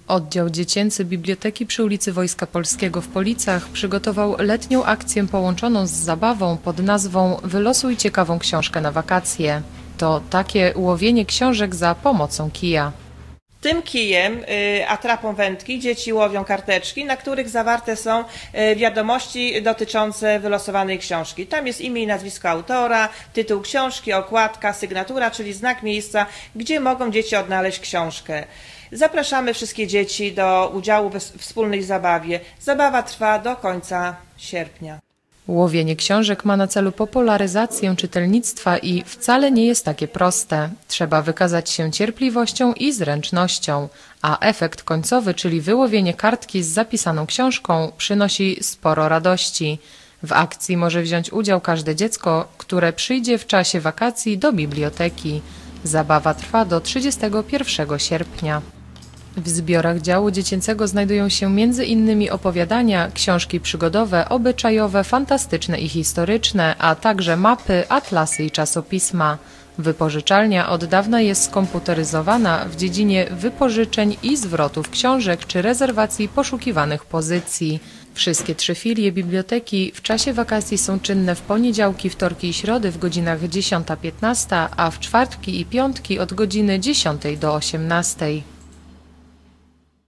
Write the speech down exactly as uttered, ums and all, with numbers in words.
Oddział Dziecięcy Biblioteki przy ulicy Wojska Polskiego w Policach przygotował letnią akcję połączoną z zabawą pod nazwą Wylosuj ciekawą książkę na wakacje. To takie łowienie książek za pomocą kija. Tym kijem, atrapą wędki, dzieci łowią karteczki, na których zawarte są wiadomości dotyczące wylosowanej książki. Tam jest imię i nazwisko autora, tytuł książki, okładka, sygnatura, czyli znak miejsca, gdzie mogą dzieci odnaleźć książkę. Zapraszamy wszystkie dzieci do udziału we wspólnej zabawie. Zabawa trwa do końca sierpnia. Łowienie książek ma na celu popularyzację czytelnictwa i wcale nie jest takie proste. Trzeba wykazać się cierpliwością i zręcznością, a efekt końcowy, czyli wyłowienie kartki z zapisaną książką, przynosi sporo radości. W akcji może wziąć udział każde dziecko, które przyjdzie w czasie wakacji do biblioteki. Zabawa trwa do trzydziestego pierwszego sierpnia. W zbiorach działu dziecięcego znajdują się między innymi opowiadania, książki przygodowe, obyczajowe, fantastyczne i historyczne, a także mapy, atlasy i czasopisma. Wypożyczalnia od dawna jest skomputeryzowana w dziedzinie wypożyczeń i zwrotów książek czy rezerwacji poszukiwanych pozycji. Wszystkie trzy filie biblioteki w czasie wakacji są czynne w poniedziałki, wtorki i środy w godzinach dziesiąta piętnaście, a w czwartki i piątki od godziny dziesiątej do osiemnastej.